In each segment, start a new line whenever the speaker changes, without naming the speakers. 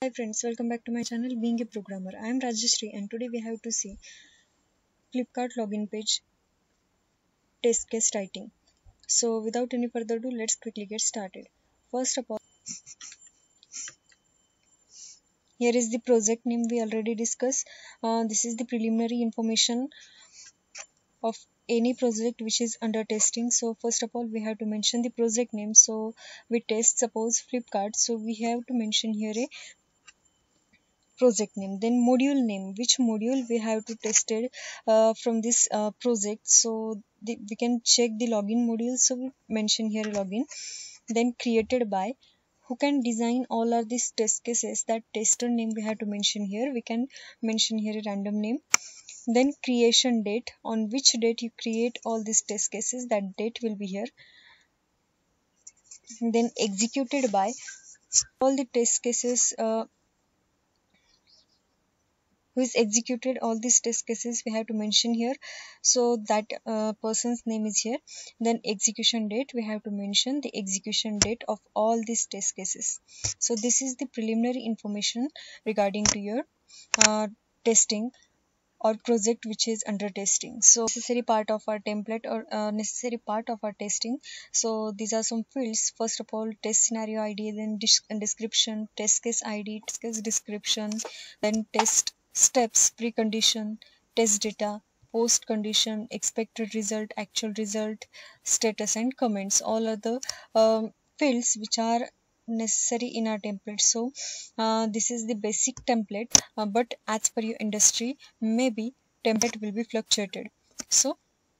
Hi friends, welcome back to my channel Being a Programmer. I am Rajeshri and today we have to see Flipkart login page test case writing. So without any further ado, let's quickly get started. First of all, here is the project name we already discussed. This is the preliminary information of any project which is under testing. So first of all, we have to mention the project name. So we test suppose Flipkart. So we have to mention here a project name, then module name, which module we have to test it from this project. So we can check the login module, so we mention here login. Then created by, who can design all of these test cases, that tester name we have to mention here. We can mention here a random name. Then creation date, on which date you create all these test cases, that date will be here. Then executed by, all the test cases who is executed all these test cases we have to mention here, so that person's name is here. Then execution date, we have to mention the execution date of all these test cases. So this is the preliminary information regarding to your testing or project which is under testing. So necessary part of our template or necessary part of our testing. So these are some fields. First of all, test scenario id, then description, test case id, test case description, then test steps, precondition, test data, post condition, expected result, actual result, status, and comments. All are the fields which are necessary in our template. So this is the basic template, but as per your industry, maybe template will be fluctuated. So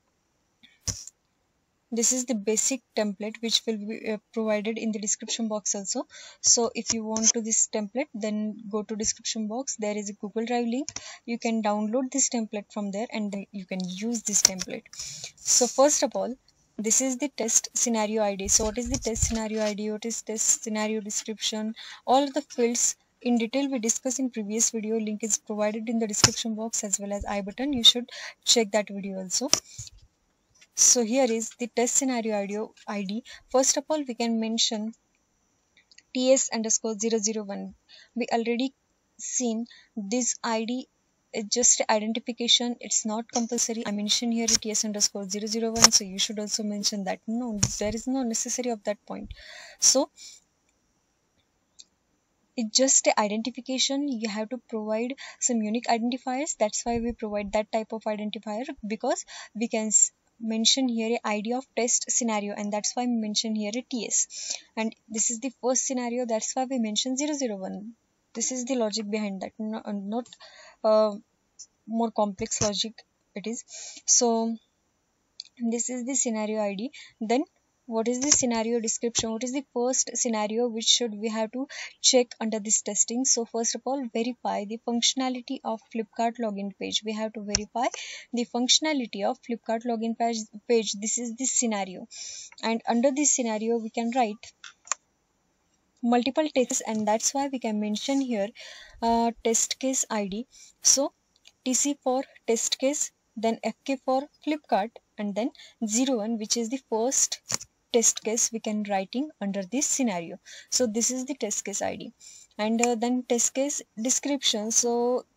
this is the basic template which will be provided in the description box also. So if you want to this template, then go to description box. There is a Google Drive link. You can download this template from there and then you can use this template. So first of all, this is the test scenario id. So what is the test scenario id, what is test scenario description, all the fields in detail we discussed in previous video. Link is provided in the description box as well as I button. You should check that video also. So here is the test scenario id. First of all, we can mention ts underscore 001. We already seen this id is just identification, it's not compulsory. I mention here ts underscore 001, so you should also mention that. No, there is no necessary of that point. So it's just a identification. You have to provide some unique identifiers. That's why we provide that type of identifier, because we can mention here a id of test scenario, and that's why we mention here a ts. And this is the first scenario, that's why we mention 001. This is the logic behind that, not more complex logic it is. So this is the scenario id. Then what is the scenario description, what is the first scenario which should we have to check under this testing. So first of all, verify the functionality of Flipkart login page. We have to verify the functionality of Flipkart login page. This is the scenario, and under this scenario we can write multiple tests, and that's why we can mention here test case id. So tc for test case, then fk for Flipkart, and then 01, which is the first test case we can writing under this scenario. So this is the test case id. And then test case description. So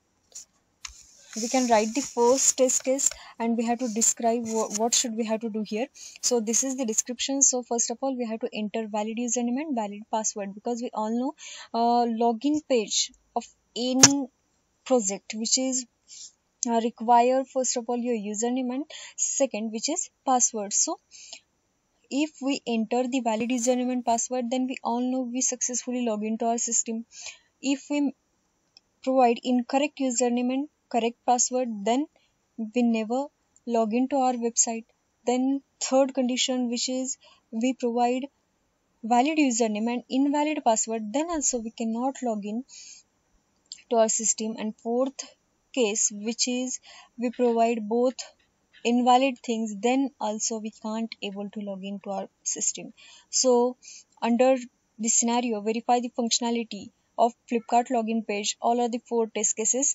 we can write the first test case and we have to describe what should we have to do here. So this is the description. So first of all, we have to enter valid username and valid password, because we all know login page of any project which is require first of all your username and second which is password. So if we enter the valid username and password, then we all know we successfully log into our system. If we provide incorrect username and correct password, then we never log into our website. Then third condition, which is we provide valid username and invalid password, then also we cannot log in to our system. And fourth case, which is we provide both invalid things, then also we can't able to log into our system. So under this scenario, verify the functionality of Flipkart login page. All are the four test cases.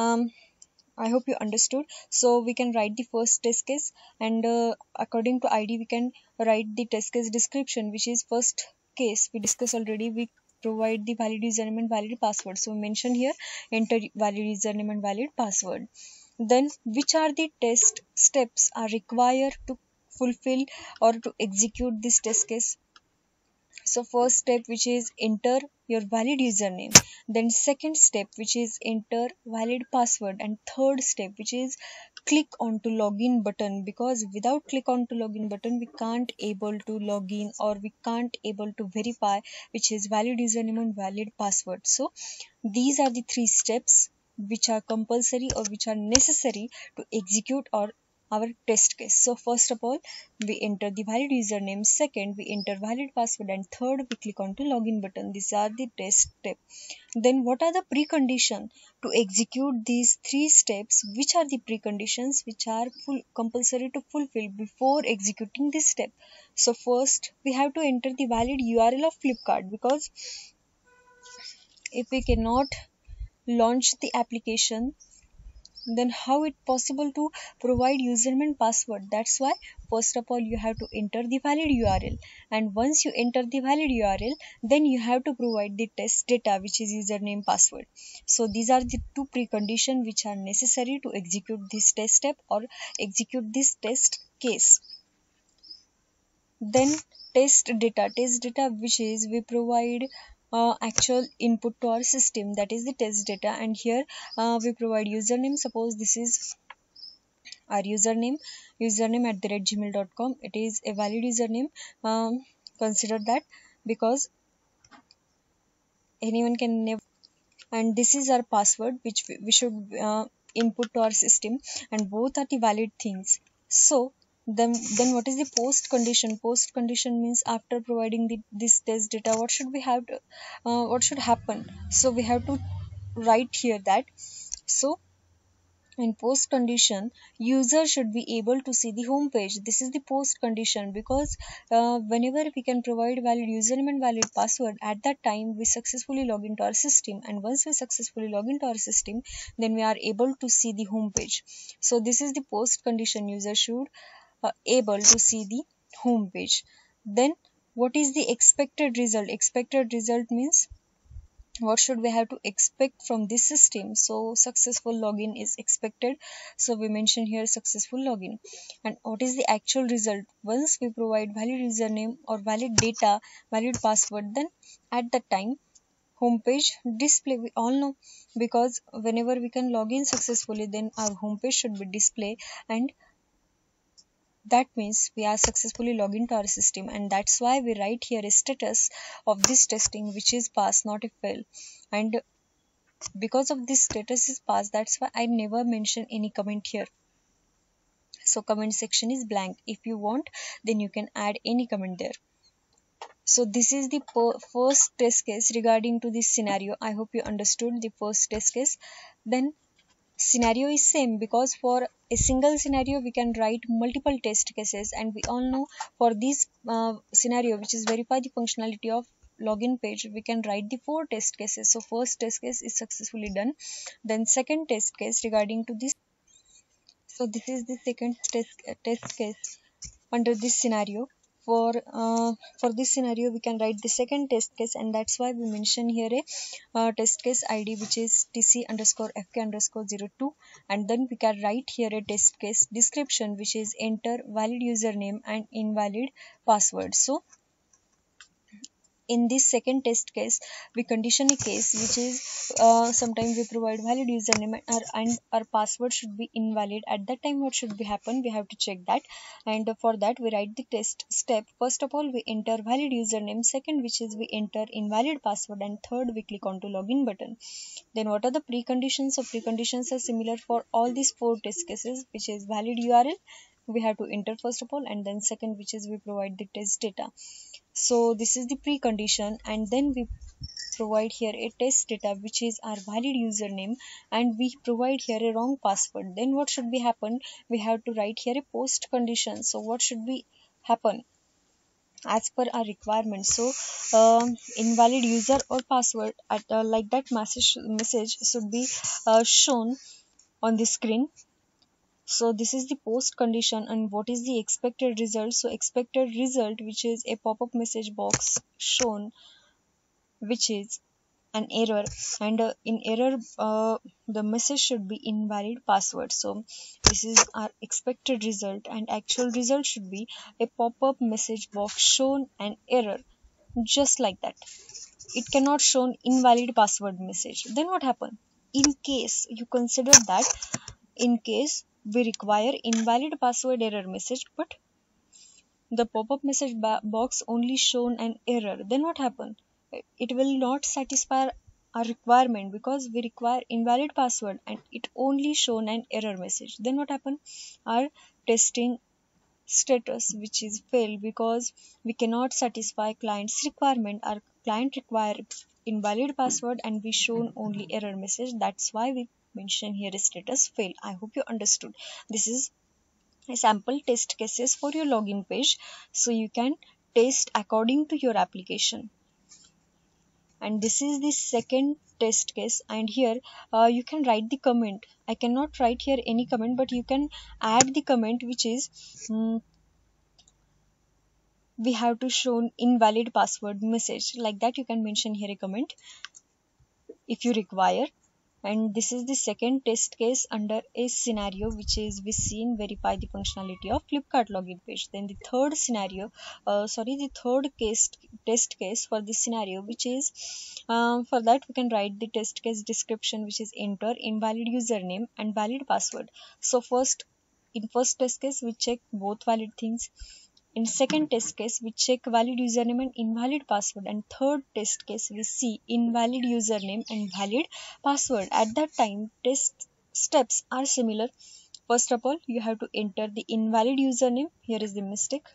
I hope you understood. So we can write the first test case, and according to id we can write the test case description, which is first case we discussed already. We provide the valid username and valid password. So mention here, enter valid username and valid password. Then which are the test steps are required to fulfill or to execute this test case? So first step, which is enter your valid username, then second step, which is enter valid password, and third step, which is click on to login button, because without click on to login button we can't able to log in, or we can't able to verify which is valid username and valid password. So these are the three steps which are compulsory or which are necessary to execute or our test case. So first of all, we enter the valid username, second we enter valid password, and third we click on to login button. These are the test step. Then what are the precondition to execute these three steps? Which are the preconditions which are full compulsory to fulfill before executing this step? So first we have to enter the valid URL of Flipkart, because if we cannot launch the application, then how it possible to provide username and password? That's why first of all you have to enter the valid URL, and once you enter the valid URL, then you have to provide the test data, which is username password. So these are the two preconditions which are necessary to execute this test step or execute this test case. Then test data, which is we provide actual input to our system, that is the test data. And here we provide username. Suppose this is our username at the red gmail.com. It is a valid username. Consider that, because anyone can never. And this is our password, which we should input to our system, and both are the valid things. So then what is the post condition? Post condition means after providing this test data, what should we have to, what should happen? So we have to write here that, so in post condition, user should be able to see the home page. This is the post condition, because whenever we can provide valid username and valid password, at that time we successfully log into our system, and once we successfully log into our system, then we are able to see the home page. So this is the post condition, user should able to see the home page. Then what is the expected result? Expected result means what should we have to expect from this system? So successful login is expected, so we mention here successful login. And what is the actual result? Once we provide valid username or valid data, valid password, then at that time homepage display, we all know, because whenever we can log in successfully, then our homepage should be display, and that means we are successfully logged into our system. And that's why we write here a status of this testing, which is pass, not a fail. And because of this status is passed, that's why I never mention any comment here. So comment section is blank. If you want, then you can add any comment there. So this is the first test case regarding to this scenario. I hope you understood the first test case. Then scenario is same, because for a single scenario we can write multiple test cases, and we all know for this scenario, which is verify the functionality of login page, we can write the 4 test cases. So first test case is successfully done. Then second test case regarding to this, so this is the second test case under this scenario. For this scenario we can write the second test case, and that's why we mention here a test case ID, which is tc underscore fk underscore 02. And then we can write here a test case description, which is enter valid username and invalid password. So in this second test case, we condition a case which is sometimes we provide valid username and our password should be invalid. At that time, what should be happen? We have to check that, and for that we write the test step. First of all, we enter valid username. Second, which is we enter invalid password, and third, we click on to login button. Then what are the preconditions? So preconditions are similar for all these 4 test cases, which is valid URL. We have to enter first of all, and then second, which is we provide the test data. So this is the precondition, and then we provide here a test data, which is our valid username, and we provide here a wrong password. Then what should be happen? We have to write here a post condition. So what should be happen as per our requirement? So invalid user or password at like that message should be shown on the screen. So this is the post condition. And what is the expected result? So expected result, which is a pop-up message box shown which is an error, and in error the message should be invalid password. So this is our expected result, and actual result should be a pop-up message box shown an error, just like that. It cannot show invalid password message. Then what happen? In case you consider that, in case we require invalid password error message, but the pop-up message box only shown an error, then what happen? It will not satisfy our requirement because we require invalid password and it only shown an error message. Then what happen? Our testing status which is failed because we cannot satisfy client's requirement. Our client require invalid password and we shown only error message. That's why we mention here status fail. I hope you understood. This is a sample test cases for your login page, so you can test according to your application. And this is the second test case, and here you can write the comment. I cannot write here any comment, but you can add the comment which is we have to show invalid password message, like that you can mention here a comment if you require. And this is the second test case under a scenario which is we seen verify the functionality of Flipkart login page. Then the third scenario, the third case test case for this scenario, which is for that we can write the test case description, which is enter invalid username and valid password. So in first test case we check both valid things. In second test case, we check valid username and invalid password. And third test case, we see invalid username and valid password. At that time, test steps are similar. First of all, you have to enter the invalid username. Here is the mistake.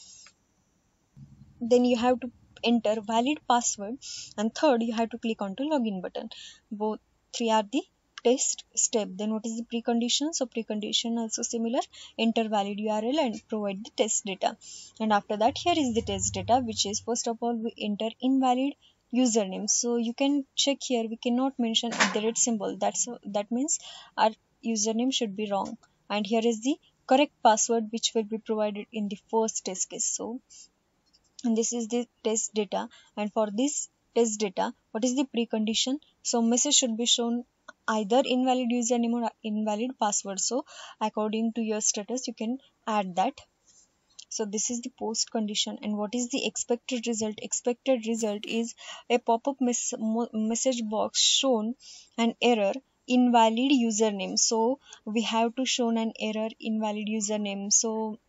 Then you have to enter valid password. And third, you have to click on to login button. Both three are the test step. Then what is the precondition? So precondition also similar, enter valid URL and provide the test data. And after that, here is the test data, which is first of all we enter invalid username. So you can check here, we cannot mention @ symbol. That means our username should be wrong. And here is the correct password which will be provided in the first test case. So and this is the test data, and for this test data, what is the precondition? So message should be shown either invalid username or invalid password. So according to your status you can add that. So this is the post condition. And what is the expected result? Expected result is a pop-up message box shown an error invalid username. So we have to show an error invalid username. So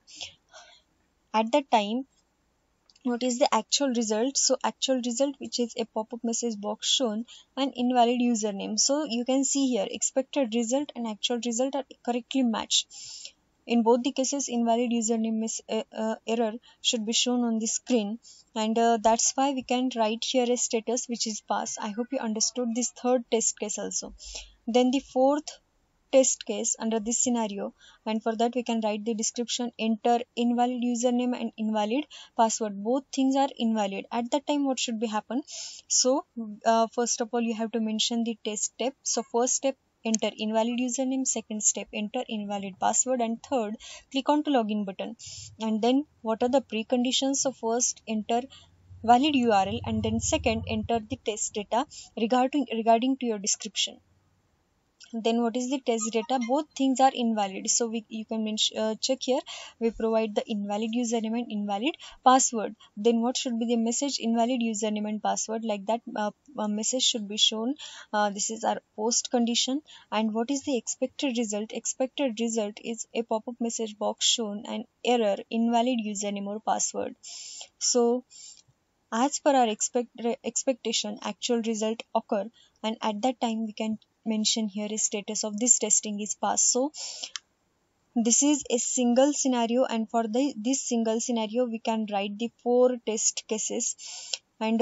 at that time, what is the actual result? So actual result, which is a pop-up message box shown an invalid username. So you can see here expected result and actual result are correctly matched. In both the cases, invalid username error should be shown on the screen, and that's why we can write here a status which is pass. I hope you understood this third test case also. Then the fourth test case under this scenario, and for that we can write the description, enter invalid username and invalid password. Both things are invalid. At that time what should be happen? So first of all you have to mention the test step. So first step, enter invalid username. Second step, enter invalid password. And third, click on to login button. And then what are the preconditions? So first, enter valid URL, and then second, enter the test data regarding to your description. Then what is the test data? Both things are invalid, so you can check here, we provide the invalid username and invalid password. Then what should be the message? Invalid username and password, like that a message should be shown. This is our post condition. And what is the expected result? Expected result is a pop-up message box shown an error invalid username or password. So as per our expectation, actual result occur, and at that time we can mention here is status of this testing is passed. So this is a single scenario, and for this single scenario we can write the 4 test cases. And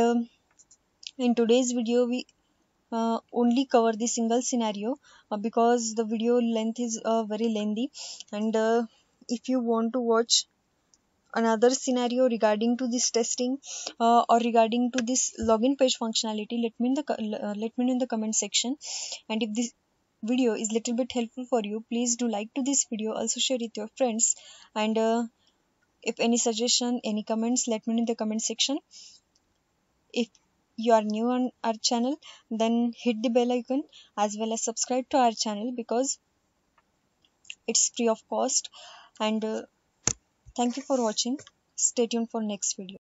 in today's video we only cover the single scenario because the video length is very lengthy. And if you want to watch another scenario regarding to this testing or regarding to this login page functionality, let me know in the comment section. And if this video is little bit helpful for you, please do like to this video, also share it with your friends. And if any suggestion, any comments, let me know in the comment section. If you are new on our channel, then hit the bell icon as well as subscribe to our channel because it's free of cost. And thank you for watching. Stay tuned for next video.